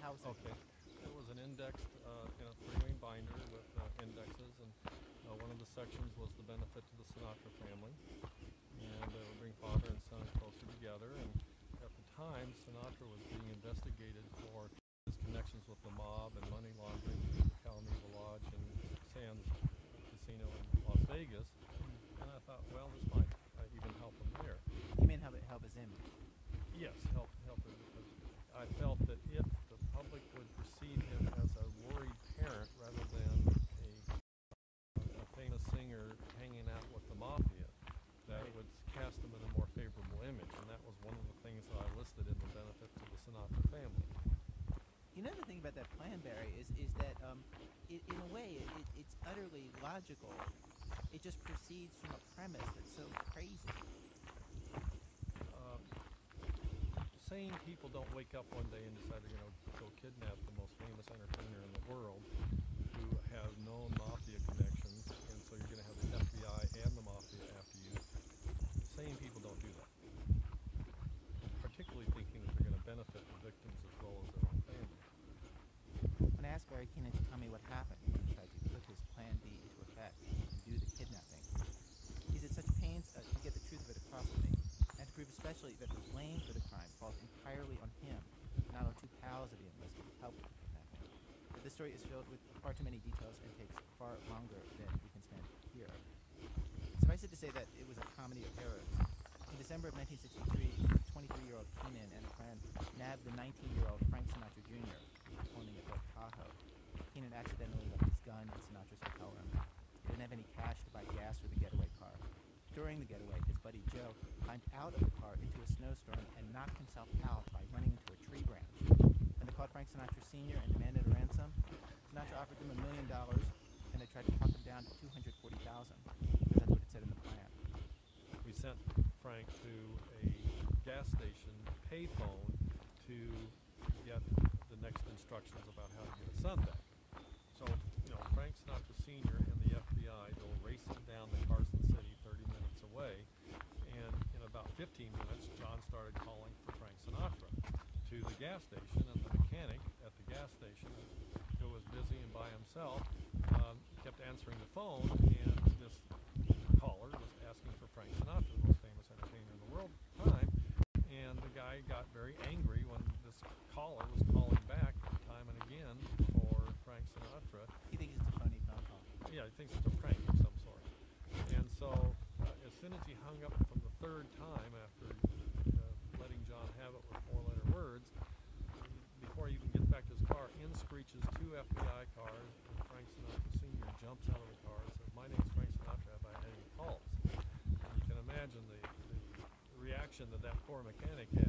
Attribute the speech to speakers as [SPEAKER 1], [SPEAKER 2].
[SPEAKER 1] How was it?
[SPEAKER 2] Okay. It was an indexed, in a three-ring binder with indexes, and one of the sections was the benefit to the Sinatra family, and it would bring father and son closer together. And at the time, Sinatra was being investigated for his connections with the mob and money laundering through the Calamita Lodge and Sands Casino in Las Vegas. And I thought, well, this might even help him there.
[SPEAKER 1] You mean help his image?
[SPEAKER 2] Yes, help him, because I felt that if the public would perceive him as a worried parent rather than a famous singer hanging out with the mafia, that it would cast him in a more favorable image. And that was one of the things that I listed in the benefit to the Sinatra family.
[SPEAKER 1] You know, the thing about that plan, Barry, is that in a way it's utterly logical. It just proceeds from a premise that's so crazy.
[SPEAKER 2] Sane people don't wake up one day and decide they're going to go kidnap the most famous entertainer in the world who have known mafia connections, and so you're going to have the FBI and the mafia after you. Sane people don't do that, particularly thinking that they're going to benefit the victims as well as their own family.
[SPEAKER 1] When I asked Barry Keenan to tell me what happened when he tried to put his Plan B into effect and do the kidnapping, he's at such pains to get the truth of it across to me, and to prove especially that the blame for the crime falls entirely on him, not on two pals that he enlisted to help with the kidnapping. But this story is filled with far too many details and takes far longer than we can spend here. Suffice it to say that it was a comedy of errors. In December of 1963, 23-year-old Keenan and a friend nabbed the 19-year-old Frank Sinatra Jr. phoning at Lake Tahoe. Keenan accidentally left his gun in Sinatra's hotel room. He didn't have any cash to buy gas for the getaway car. During the getaway, his buddy Joe climbed out of the car into a snowstorm and knocked himself out by running into a tree branch. When they called Frank Sinatra Sr. and demanded a ransom, Sinatra offered them $1 million, and they tried to talk him down to $240,000, because that's what it said in the plan.
[SPEAKER 2] We sent Frank to a gas station payphone to get the next instructions about how to get his son back. So, Frank Sinatra Sr. and the FBI go racing down to Carson City, 30 minutes away, and in about 15 minutes, John started calling for Frank Sinatra to the gas station, and the mechanic at the gas station, who was busy and by himself, kept answering the phone, and this caller was asking for Frank Sinatra, the most famous entertainer in the world at the time, and the guy got very angry when this caller was calling back time and again for Frank Sinatra.
[SPEAKER 1] He thinks it's a funny phone call.
[SPEAKER 2] Yeah, he thinks it's a prank of some sort. And so, as soon as he hung up from the third time after letting John have it with four-letter words, before he even gets back to his car, in screeches two FBI cars, and Frank Sinatra Sr. jumps out of the car and says, "My name's Frank Sinatra, have I had any calls?" And you can imagine the reaction that poor mechanic had